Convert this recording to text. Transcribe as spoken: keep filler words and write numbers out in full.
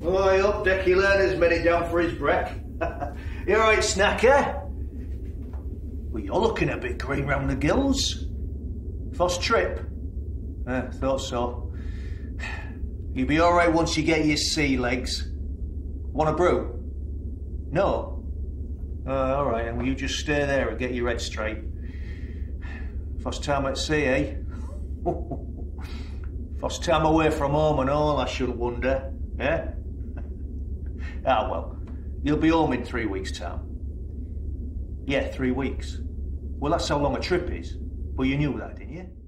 Oh, I hope Decky Learner's made it down for his break. You alright, Snacker? Well, you're looking a bit green round the gills. First trip? Uh, thought so. You'll be alright once you get your sea legs. Want a brew? No? Uh, alright, and will you just stay there and get your head straight? First time at sea, eh? First time away from home and all, I shouldn't wonder. Yeah? Ah, well, you'll be home in three weeks' time. Yeah, three weeks. Well, that's how long a trip is. But you knew that, didn't you?